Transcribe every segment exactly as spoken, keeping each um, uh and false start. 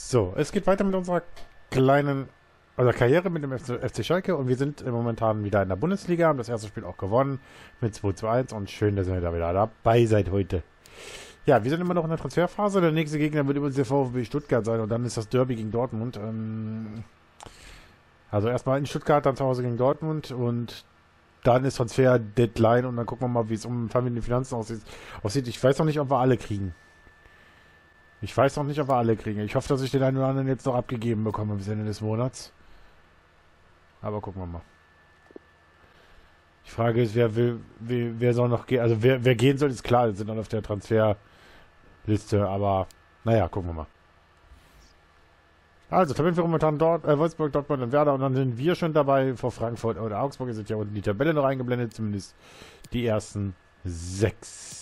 So, es geht weiter mit unserer kleinen oder Karriere mit dem F C Schalke und wir sind momentan wieder in der Bundesliga, haben das erste Spiel auch gewonnen mit zwei zu eins und schön, dass ihr da wieder dabei seid heute. Ja, wir sind immer noch in der Transferphase, der nächste Gegner wird übrigens der VfB Stuttgart sein und dann ist das Derby gegen Dortmund. Ähm, also erstmal in Stuttgart, dann zu Hause gegen Dortmund und dann ist Transfer-Deadline und dann gucken wir mal, wie es um Familienfinanzen aussieht. aussieht. Ich weiß noch nicht, ob wir alle kriegen. Ich weiß noch nicht, ob wir alle kriegen. Ich hoffe, dass ich den einen oder anderen jetzt noch abgegeben bekomme bis Ende des Monats. Aber gucken wir mal. Die Frage ist, wer will, wer, wer soll noch gehen? Also wer, wer gehen soll, ist klar, sind dann auf der Transferliste, aber naja, gucken wir mal. Also, Tabellenführer momentan dort, äh, Wolfsburg, Dortmund und Werder und dann sind wir schon dabei vor Frankfurt oder Augsburg. Ihr seht ja unten die Tabelle noch eingeblendet, zumindest die ersten sechs.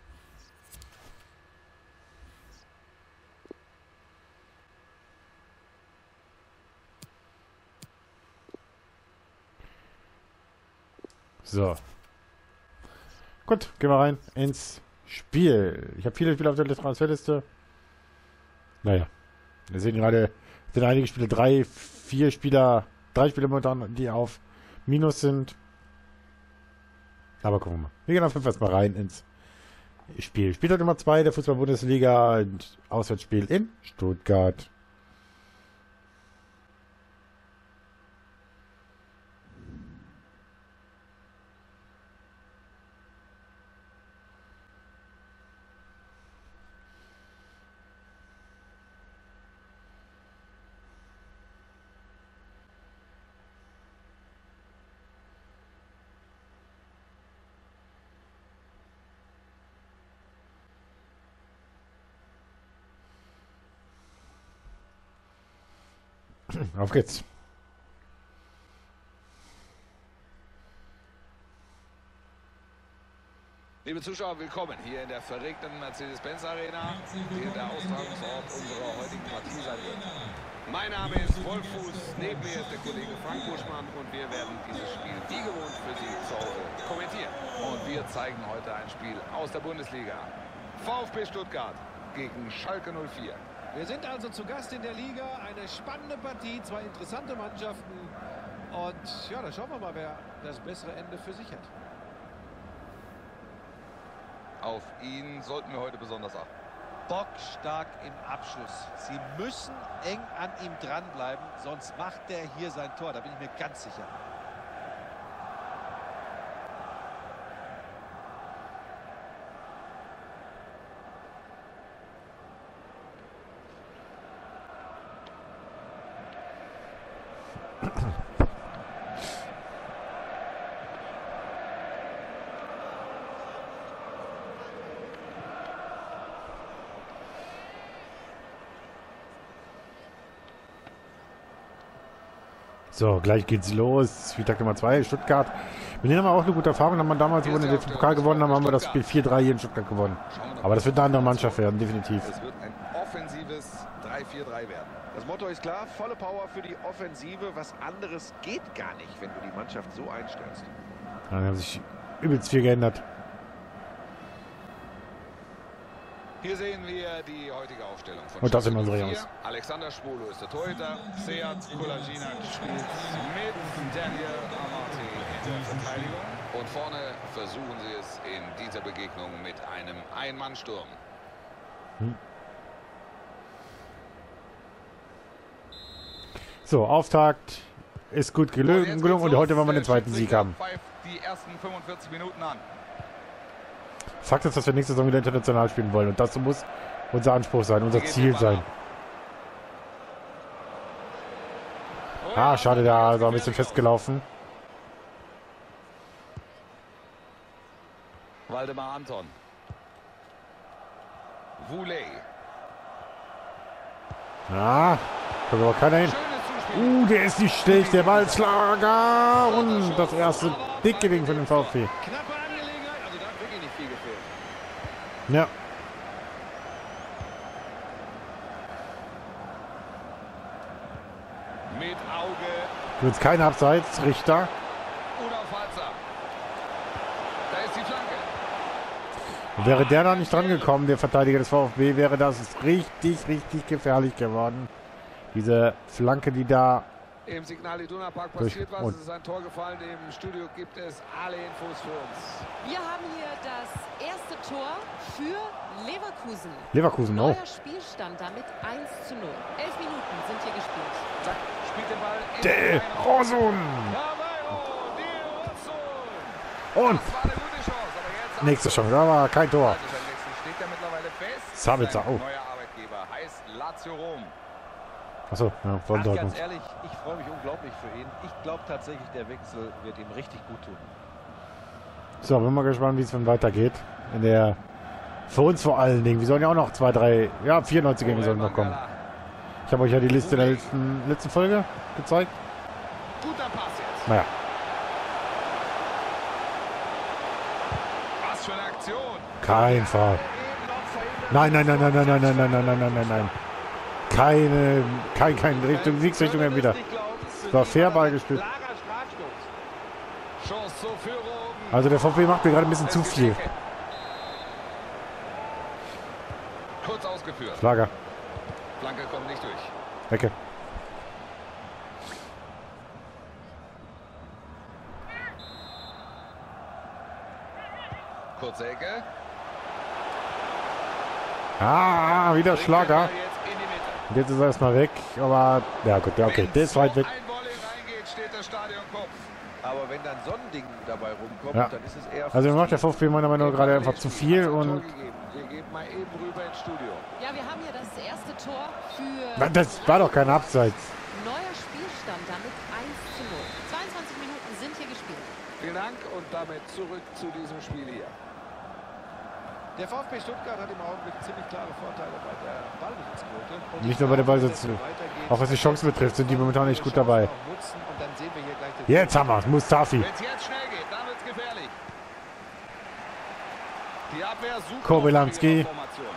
So. Gut, gehen wir rein ins Spiel. Ich habe viele Spieler auf der Transferliste. Naja. Wir sehen gerade, es sind einige Spiele, drei, vier Spieler, drei Spieler momentan, die auf Minus sind. Aber gucken wir mal. Wir gehen auf jeden Fall erstmal rein ins Spiel. Spieltag Nummer zwei der Fußball-Bundesliga. Auswärtsspiel in Stuttgart. Auf geht's. Liebe Zuschauer, willkommen hier in der verregneten Mercedes-Benz Arena, hier der Austragungsort unserer heutigen Partie sein wird. Mein Name ist Wolf Fuß, neben mir ist der Kollege Frank Buschmann und wir werden dieses Spiel wie gewohnt für Sie zu Hause kommentieren. Und wir zeigen heute ein Spiel aus der Bundesliga. VfB Stuttgart gegen Schalke null vier. Wir sind also zu Gast in der Liga, eine spannende Partie, zwei interessante Mannschaften und ja, da schauen wir mal, wer das bessere Ende für sich hat. Auf ihn sollten wir heute besonders achten. Bockstark im Abschluss. Sie müssen eng an ihm dranbleiben, sonst macht er hier sein Tor, da bin ich mir ganz sicher. So, gleich geht's los. Spieltag Nummer zwei, Stuttgart. Wir nehmen aber auch eine gute Erfahrung. Haben wir damals, wo wir den Pokal gewonnen haben, haben wir das Spiel vier drei hier in Stuttgart gewonnen. Aber das wird eine andere Mannschaft werden, definitiv. Es wird ein offensives drei vier drei werden. Das Motto ist klar, volle Power für die Offensive. Was anderes geht gar nicht, wenn du die Mannschaft so einstellst. Dann haben sich übelst viel geändert. Hier sehen wir die heutige Aufstellung von Und das sind unsere Schalke Jungs. Alexander Schwolo ist der Torhüter, Sead Kolasinac spielt mit Daniel Amati in der Verteidigung. Und vorne versuchen sie es in dieser Begegnung mit einem Ein-Mann-Sturm. Hm. So, Auftakt ist gut gelungen, gelungen und heute wollen wir den zweiten Sieg haben. Die ersten fünfundvierzig Minuten an. Fakt ist, dass wir nächste Saison wieder international spielen wollen. Und das muss unser Anspruch sein, unser Ziel sein. Ah, schade, da ist er ein bisschen festgelaufen. Waldemar Anton. Voulet. Ah, kommt aber keiner hin. Uh, der ist nicht schlecht, der Ballschlager. Und das erste dicke Ding von dem VfB. Ja. Mit Auge. Jetzt kein Abseits, Richter. Oder Falzer. Da ist die Flanke. Wäre der da nicht dran gekommen, der Verteidiger des VfB, wäre das richtig, richtig gefährlich geworden. Diese Flanke, die da... Im Signal Iduna Park passiert was, es ist ein Tor gefallen. Im Studio gibt es alle Infos für uns. Wir haben hier das erste Tor für Leverkusen. Leverkusen, oh. Neuer Spielstand damit eins zu null. Elf Minuten sind hier gespielt. Zack, spielt den Ball. in De den Rosun. Und Das war eine gute Chance, aber jetzt... nächste Chance, aber kein Tor. Also beim nächsten steht er mittlerweile fest. Sabitzer, Sein oh. neuer Arbeitgeber heißt Lazio Rom. Achso, ja, von Ach, Dortmund. ganz ehrlich, ich freue mich unglaublich für ihn. Ich glaube tatsächlich, der Wechsel wird ihm richtig gut tun. So, bin mal gespannt, wie es dann weitergeht. In der, für uns vor allen Dingen. Wir sollen ja auch noch zwei, drei, ja, vierundneunziger sollen noch kommen. Ich habe euch ja die Liste der letzten, letzten Folge gezeigt. Guter Pass jetzt. Naja, Was für eine Aktion. kein Fall. Nein, nein, nein, nein, nein, nein, nein, nein, nein, nein, nein, nein, nein. Keine, kein, kein Richtung, Siegsrichtung mehr wieder. Es war fair Ball gespielt. Chance zur Führung. Also der VfB macht mir gerade ein bisschen zu viel. Kurz ausgeführt. Schlager, Flanke kommt nicht durch. Ecke. Kurze Ecke. Ah, wieder Schlager. Jetzt in die Mitte. Und jetzt ist er erstmal weg. Aber, ja gut, ja, okay, der ist weit weg. Ein Volley reingeht, steht der Stadionkopf. Aber wenn dann so ein Ding dabei rumkommt, Ja. dann ist es eher... Also macht der VfB meiner Meinung nach gerade einfach zu viel und Wir gehen mal eben rüber ins Studio. Ja, wir haben hier das erste Tor für Na, das war doch kein Abseits. neuer Spielstand damit eins zu null. zweiundzwanzig Minuten sind hier gespielt. Vielen Dank und damit zurück zu diesem Spiel hier. Der VfB Stuttgart hat im Augenblick ziemlich klare Vorteile bei der Ballbesitzquote. Und Nicht ich nur bei der glaube, Ballbesitz- wenn es so weitergeht, auch was die Chancen betrifft, sind die momentan nicht gut dabei. nutzen und dann sehen wir hier gleich den- Jetzt haben wir es, Mustafi. Wenn es jetzt schnell geht, dann wird es gefährlich. Die Abwehr sucht Kobylanski. noch ihre Formation.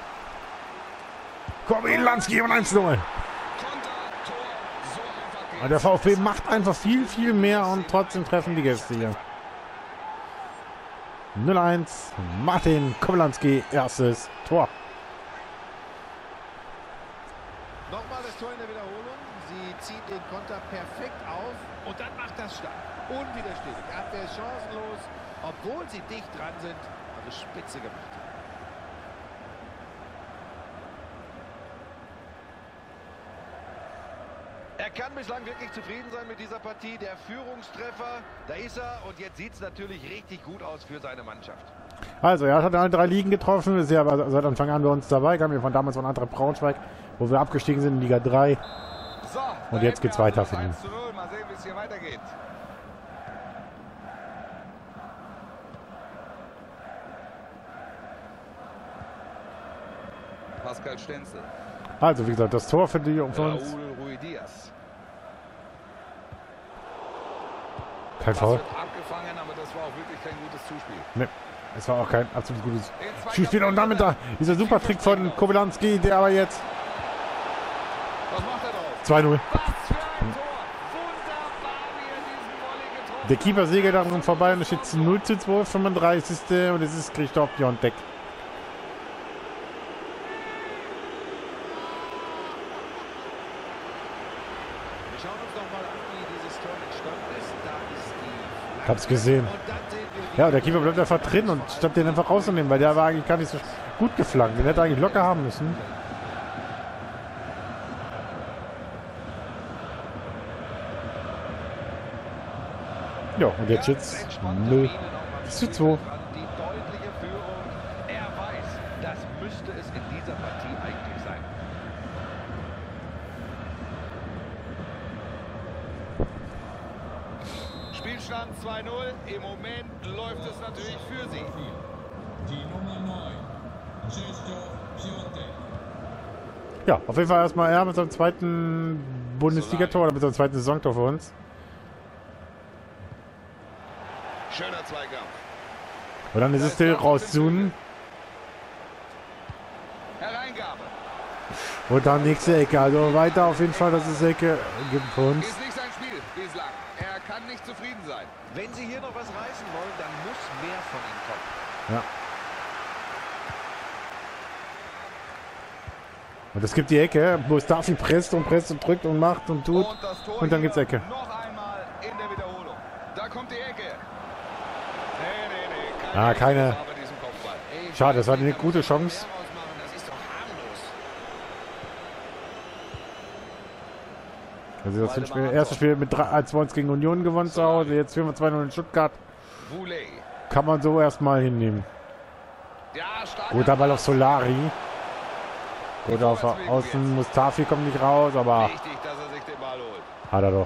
Kobylanski und eins null. Konter, Tor, so einfach geht's. Und der VfB macht einfach viel, viel mehr und trotzdem treffen die Gäste hier. null eins. Martin Kobylanski, erstes Tor. Nochmal das Tor in der Wiederholung. Sie zieht den Konter perfekt auf und dann macht das stark. Unwiderstehlich. Die Abwehr ist chancenlos, obwohl sie dicht dran sind. Also spitze gemacht. Er kann bislang wirklich zufrieden sein mit dieser Partie. Der Führungstreffer, da ist er. Und jetzt sieht es natürlich richtig gut aus für seine Mannschaft. Also, er hat alle drei Ligen getroffen, ist ja aber seit Anfang an bei uns dabei. Kam ja von damals von Eintracht Braunschweig, wo wir abgestiegen sind in Liga drei. So, Und da jetzt geht's hätten wir weiter also für ihn. eins zu null. Mal sehen, wie es hier weitergeht. Pascal Stenzel. Also, wie gesagt, das Tor für die für uns. Raúl Ruiz. Kein Das Foul. wird abgefangen, aber das war auch wirklich kein gutes Zuspiel. Ne, es war auch kein absolut gutes Den Zweikampf Spielspiel. Und damit da dieser super Trick von Kobylanski, der aber jetzt Was macht er drauf? zwei null. Was für ein Tor! Wunderbar, wie er diesen Volley getroffen Der Keeper segelt daran vorbei und es steht null zu zwei, fünfunddreißigste Und es ist Christoph Piontek. Wir schauen uns noch mal an, wie dieses Tor entstanden ist. Da ist die Ich hab's gesehen. Und dann sehen wir, Ja, der Keeper bleibt einfach drin und statt den einfach rauszunehmen, weil der war eigentlich gar nicht so gut geflankt. Den hätte er eigentlich locker haben müssen. Ja, und jetzt steht's null zu zwei. die deutliche Führung. Er weiß, das müsste es in dieser Partie eigentlich sein. Spielstand zwei null. Im Moment läuft es natürlich für sie. Die Nummer neun, Krzysztof Piontek. Ja, auf jeden Fall erstmal er mit seinem zweiten Bundesligator oder mit seinem zweiten Saisontor für uns. Schöner Zweikampf. Und dann ist es der rauszoomen. Hereingabe. Und dann nächste Ecke. Also weiter auf jeden Fall, dass es Ecke gibt für uns. Ist nicht sein Spiel bislang. Er kann nicht zufrieden sein. Wenn sie hier noch was reißen wollen, dann muss mehr von ihm kommen. Ja. Und es gibt die Ecke, wo Mustafi presst und presst und drückt und macht und tut. Und, das Tor Und dann gibt's Ecke. Noch einmal in der Wiederholung. Da kommt die Ecke. Nee, nee, nee. Keine Ah, keine. Gefahr bei diesem Kopfball. Ey, Schade, das war eine da gute muss man Chance. mehr rausmachen. Das ist doch harmlos. Also das sind Spiel, erste Spiel mit eins zwei gegen Union gewonnen zu Hause. Jetzt führen wir zwei null in Stuttgart. Boulay. Kann man so erstmal hinnehmen. Ja, stark. Guter Ball auf Solari. Oder auf Außen. Mustafi kommt nicht raus, aber Wichtig, dass er sich den Ball holt. hat er doch.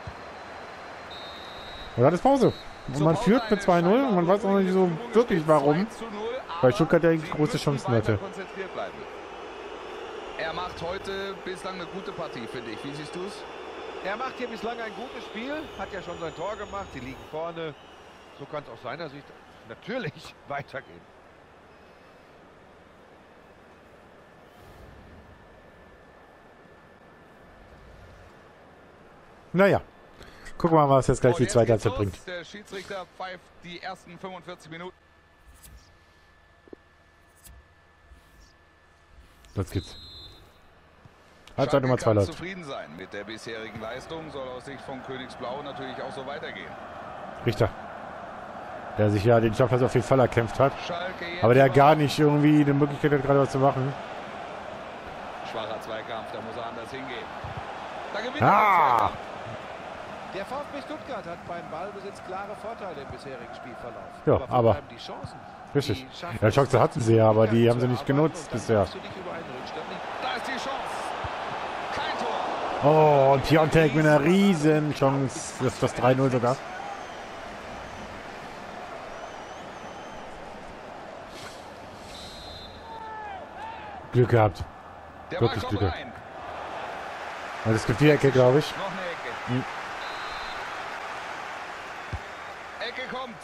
Und dann ist Pause. Und man führt mit zwei null und man weiß auch noch nicht so wirklich warum. Weil Stuttgart ja eigentlich große Chancen hatte. Er macht heute bislang eine gute Partie, finde ich. Wie siehst du es? Er macht hier bislang ein gutes Spiel, hat ja schon sein Tor gemacht, die liegen vorne. So kann es aus seiner Sicht natürlich weitergehen. Naja. Gucken wir mal, was jetzt gleich die Und zweite jetzt Halbzeit geht's bringt. los. Der Schiedsrichter pfeift die ersten fünfundvierzig Minuten. Los geht's. Halbzeit Nummer zwei kann läuft. zufrieden sein mit der bisherigen Leistung. Soll aus Sicht von Königsblau natürlich auch so weitergehen. Richter. Der sich ja den Stammplatz auf jeden Fall erkämpft hat. Schalke jetzt Aber der noch. gar nicht irgendwie die Möglichkeit hat, gerade was zu machen. Schwacher Zweikampf, da muss er anders hingehen. Da gewinnt Ah! er den Zweikampf. Der VfB Stuttgart hat beim Ballbesitz klare Vorteile im bisherigen Spielverlauf. Ja, wo aber- bleiben die Chancen? Richtig. Die schaffen Ja, es Chancen hatten sie ja, aber die haben sie zu nicht arbeiten genutzt und dann bisher. darfst du dich über einen Rückstand nicht. Da ist die Chance. Kein Tor. Oh, und Piontek mit einer riesen Chance. Das ist das drei null sogar. Glück gehabt. Der Wirklich Ball kommt Glück. rein. Und es gibt die Ecke, glaube ich. Noch eine Ecke. Hm. Ecke kommt.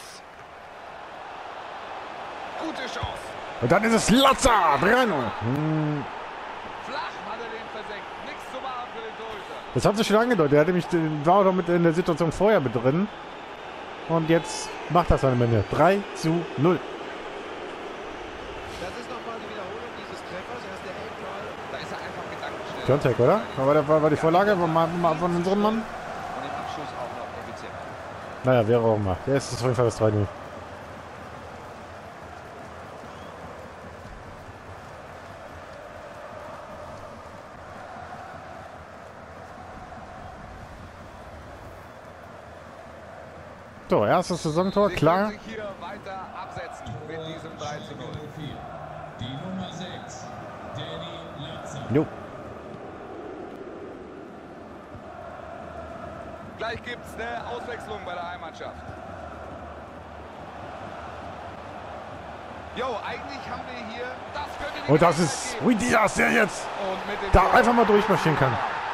Gute Chance. Und dann ist es Latza. drei null. Hm. Flach hat er den versenkt. Nichts zu machen für den Torhüter. Das hat sich schon angedeutet. Er hatte mich, war doch mit in der Situation vorher mit drin. Und jetzt macht das am Ende. drei zu null. Das ist nochmal die Wiederholung dieses Treffers. Er ist der Eckball. Da ist er einfach gedankenschnell. Piontek, oder? Aber das war, war die Vorlage von, von unserem Mann? Und im Abschluss auch noch effizient. Naja, wäre auch immer. Der ist auf jeden Fall das drei null. So, erstes Saisontor, Sie klar. können sich hier weiter absetzen mit diesem drei zu null. vier. Die Nummer sechs, Danny Latza. Jo. Gleich gibt es eine Auswechslung bei der Heimmannschaft. Jo, eigentlich haben wir hier... Das könnte die Und das Gelegenheit ist geben. Rui Diaz, der jetzt Und mit dem da Tor- einfach mal durchmarschieren kann.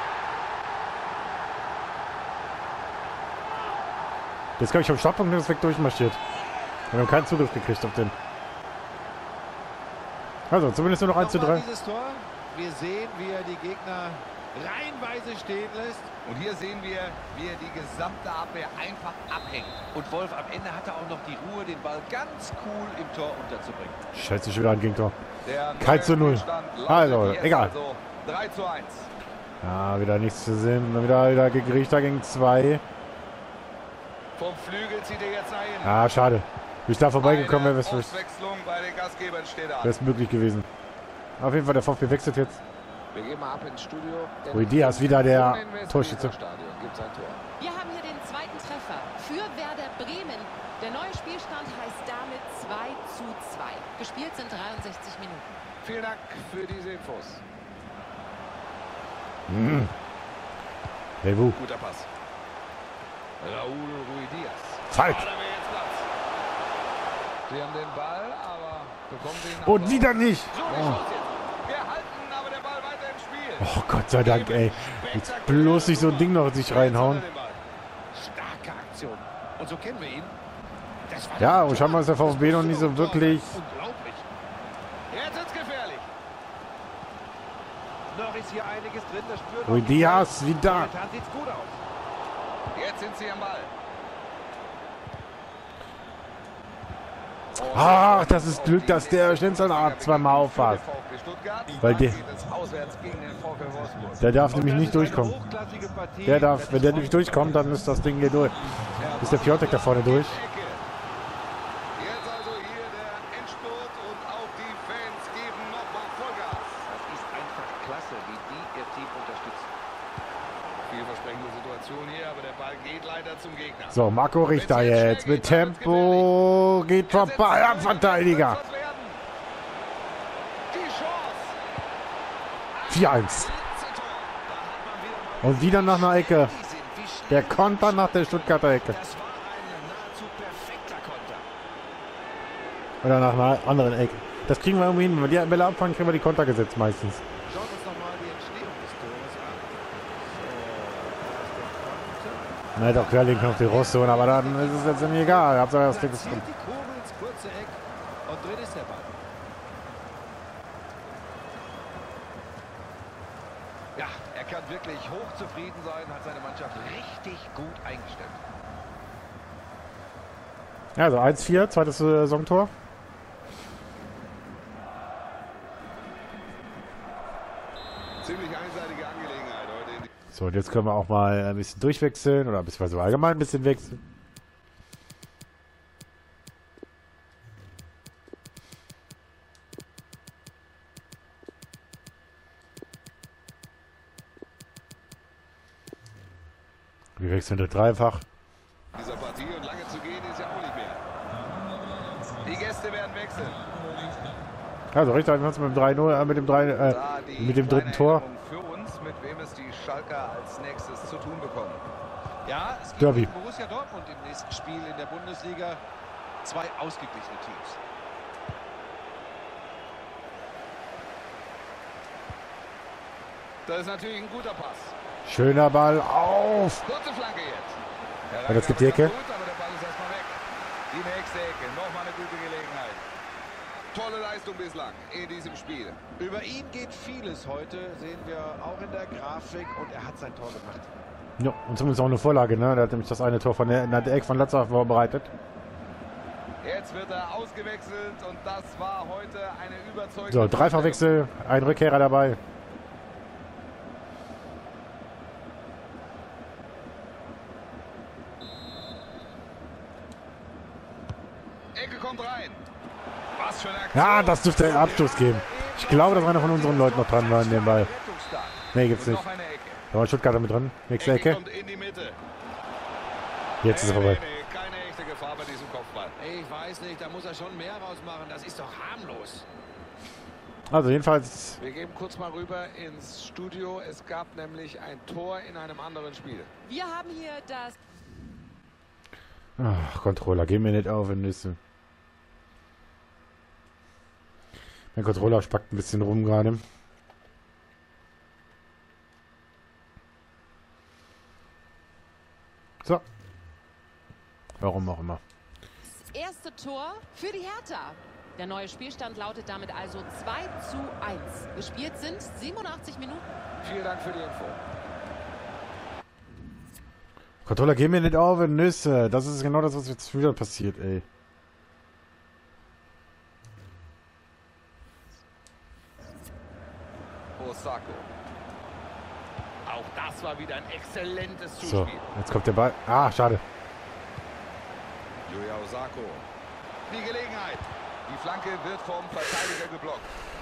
Jetzt glaube ich vom Startpunkt ist weg durchmarschiert. Wir haben keinen Zugriff gekriegt auf den. Also, zumindest nur noch eins zu Nochmal drei. dieses Tor. Wir sehen, wie er die Gegner reihenweise stehen lässt. Und hier sehen wir, wie er die gesamte Abwehr einfach abhängt. Und Wolf, am Ende hat er auch noch die Ruhe, den Ball ganz cool im Tor unterzubringen. Scheiße, schon wieder ein Gegentor. Der Kein zu null. Spielstand lautet Also, jetzt egal. Also drei zu eins. Ja, wieder nichts zu sehen. Dann wieder, wieder Richter gegen zwei. Vom Flügel zieht er jetzt nach hinten. Ah, schade. Bin ich da vorbeigekommen, wäre Eine es Auswechslung bei den Gastgebern steht an. möglich gewesen. Auf jeden Fall, der VfB wechselt jetzt. Wir gehen mal ab ins Studio. Rui Diaz, wieder der Torschütze. Gibt's ein Tor. Wir haben hier den zweiten Treffer für Werder Bremen. Der neue Spielstand heißt damit zwei zu zwei. Gespielt sind dreiundsechzig Minuten. Vielen Dank für diese Infos. Mhm. Hey, wo? Guter Pass. Raúl Rui Diaz. Falk. Ah, da wäre jetzt Platz. Sie haben den Ball, aber bekommen sie ihn Und aber- wieder nicht. So, die Oh. Chance jetzt. Wir halten aber der Ball weiter im Spiel. Oh Gott sei Dank, ey. Jetzt bloß nicht so ein Ding noch sich reinhauen. Starke Aktion. Und so kennen wir ihn. Das war Ja, doch und scheinbar ist der VfB noch nicht so wirklich. unglaublich. Jetzt ist gefährlich. Noch ist hier einiges drin. Das spürt Rui auch die Diaz Fans. wieder. Momentan sieht's gut aus. Jetzt sind sie am Ball. Ach, das ist Glück, dass der Schnitzelart zweimal auffasst. Weil der, der darf nämlich nicht durchkommen. Der darf, wenn der nämlich durchkommt, dann ist das Ding hier durch. Ist der Piontek da vorne durch. Jetzt also hier der Endspurt und auch die Fans geben nochmal Vollgas. Das ist einfach klasse, wie die ihr Team unterstützen. Vielversprechende Situation hier, aber der Ball geht leider zum Gegner. So, Marco Richter jetzt mit Tempo. Geht vorbei am Verteidiger. Die Chance. vier eins. Und wieder nach einer Ecke. Der Konter nach der Stuttgarter Ecke. Das war ein nahezu perfekter Konter. Oder nach einer anderen Ecke. Das kriegen wir irgendwie hin. Wenn wir die Bälle abfangen, kriegen wir die Konter gesetzt meistens. Schauen wir uns nochmal die Entstehung des Tores an. So, da ist der Konter. Ne, doch Querlink noch die Rosse, aber dann ist es jetzt nicht egal. Hauptsache das Ding ist drin. Platziert die Kugel ins kurze Eck und drin ist der Ball. Ja, er kann wirklich hochzufrieden sein, hat seine Mannschaft richtig gut eingestellt. Ja, also eins vier, zweites äh, Saisontor. Ziemlich einseitige Angelegenheit heute in die So, und jetzt können wir auch mal ein bisschen durchwechseln oder beziehungsweise allgemein ein bisschen wechseln. Wir wechseln durch dreifach. dieser Partie und lange zu gehen ist ja auch nicht mehr. Die Gäste werden wechseln. Also Richter hat uns mit dem drei null, äh, mit dem drei, äh, Da die mit dem dritten kleine Tor. Erinnerung für uns, mit wem es die Schalker als nächstes zu tun bekommen. Ja, es gibt Derby. gegen Borussia Dortmund im nächsten Spiel in der Bundesliga. Zwei ausgeglichene Teams. Das ist natürlich ein guter Pass. Schöner Ball auf. Kurze Flanke jetzt. Der Und jetzt gibt die Langer Ecke. war gut, aber der Ball ist erstmal weg. Die nächste Ecke. Nochmal eine gute Gelegenheit. Tolle Leistung bislang in diesem Spiel. Über ihn geht vieles heute, sehen wir auch in der Grafik, und er hat sein Tor gemacht. Ja, und zumindest auch eine Vorlage, ne? Der hat nämlich das eine Tor von der, der Eck von Latzer vorbereitet. Jetzt wird er ausgewechselt und das war heute eine überzeugende... So, Dreifachwechsel, ein Rückkehrer dabei. Ecke kommt rein. Was für eine Aktion. Ja, das dürfte einen Abstoß geben. Ich glaube, dass einer von unseren Leuten noch dran war in dem Ball. Rettungsstark. Nee, gibt's Und nicht. noch eine Ecke. Da war Stuttgarter mit drin. Nächste Ecke Ecke. kommt in die Mitte. Jetzt ist er Nee, vorbei. nee, nee, keine echte Gefahr bei diesem Kopfball. Ich weiß nicht, da muss er schon mehr rausmachen. Das ist doch harmlos. Also jedenfalls, Wir gehen kurz mal rüber ins Studio. Es gab nämlich ein Tor in einem anderen Spiel. Wir haben hier das ach, Controller, geh mir nicht auf in Nüsse. Mein Controller spackt ein bisschen rum gerade. So. Warum auch immer. erste Tor für die Hertha. Der neue Spielstand lautet damit also zwei zu eins. Gespielt sind siebenundachtzig Minuten. Vielen Dank für die Info. Controller, geh mir nicht auf in Nüsse. Das ist genau das, was jetzt wieder passiert, ey. Osako. Auch das war wieder ein exzellentes So, Zuspiel. jetzt kommt der Ball. Ah, schade. Yuya Osako. Die Gelegenheit. Die Flanke wird vom Verteidiger geblockt.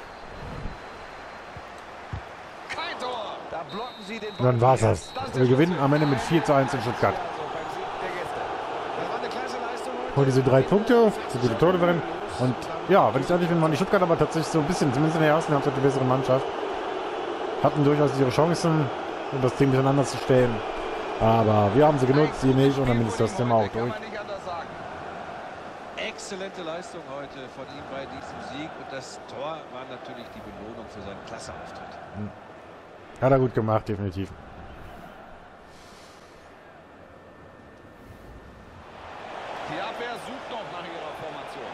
Kein Tor. Da blocken sie den Und dann war's das. Das ist Wir der gewinnen Schluss. am Ende mit vier zu eins in Stuttgart. Also beim Sieg der Gäste. Das war eine klasse Leistung heute. Holen diese drei Punkte, so gute Tore drin. Und ja, wenn ich ehrlich bin, waren die Stuttgart aber tatsächlich so ein bisschen, zumindest in der ersten Halbzeit, die bessere Mannschaft. Hatten durchaus ihre Chancen, um das Ding ein bisschen anders zu stellen. Aber wir haben sie genutzt, sie nicht, und dann ist das Thema auch Kann durch. man nicht anders sagen. Exzellente Leistung heute von ihm bei diesem Sieg. Und das Tor war natürlich die Belohnung für seinen Klasseauftritt. Hat er gut gemacht, definitiv. Die Abwehr sucht noch nach ihrer Formation.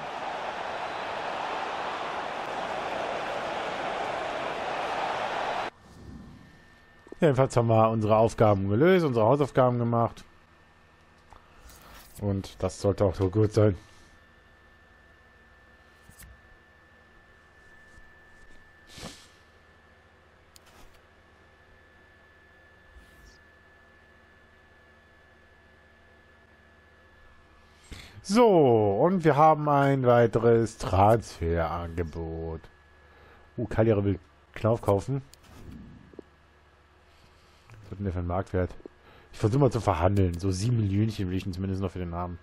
Jedenfalls haben wir unsere Aufgaben gelöst, unsere Hausaufgaben gemacht. Und das sollte auch so gut sein. So, und wir haben ein weiteres Transferangebot. Uh, Cagliari will Knauf kaufen. Was hat denn der für einen Marktwert? Ich versuche mal zu verhandeln. So sieben Millionchen will ich ihn zumindest noch für den haben.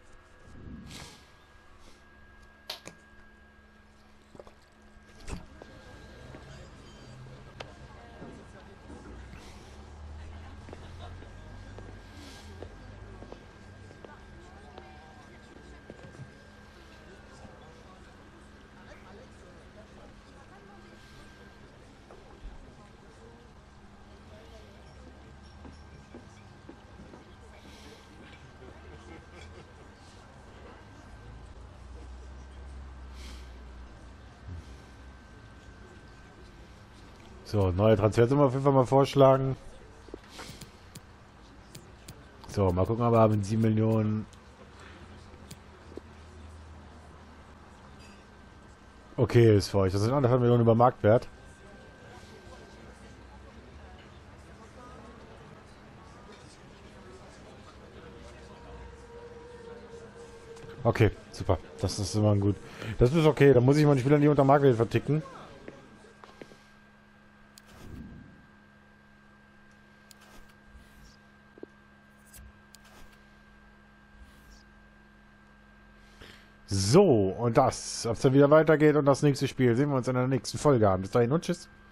So, neue Transfersumme auf jeden Fall mal vorschlagen. So, mal gucken, aber mit sieben Millionen. Okay, ist für euch. Das sind anderthalb Millionen über Marktwert. Okay, super. Das ist immer gut. Das ist okay. Da muss ich meine Spieler nicht unter Marktwert verticken. So, und das, ob es dann wieder weitergeht und das nächste Spiel, sehen wir uns in der nächsten Folge an. Bis dahin und tschüss.